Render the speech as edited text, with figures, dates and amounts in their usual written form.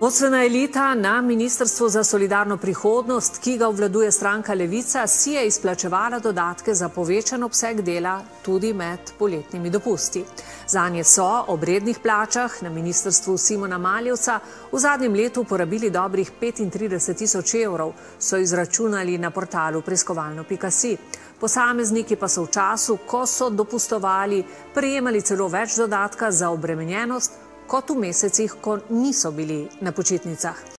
Vodstvena elita na Ministrstvu za solidarno prihodnost, ki ga obvladuje stranka Levica, si je izplačevala dodatke za povečan obseg dela tudi med poletnimi dopusti. Zanje so ob rednih plačah na ministrstvu Simona Maljevca v zadnjem letu porabili dobrih 35 tisoč evrov, so izračunali na portalu preiskovalno.si. Posamezniki pa so v času, ko so dopustovali, prejemali celo več dodatka za obremenjenost, kot v mesecih, ko niso bili na počitnicah.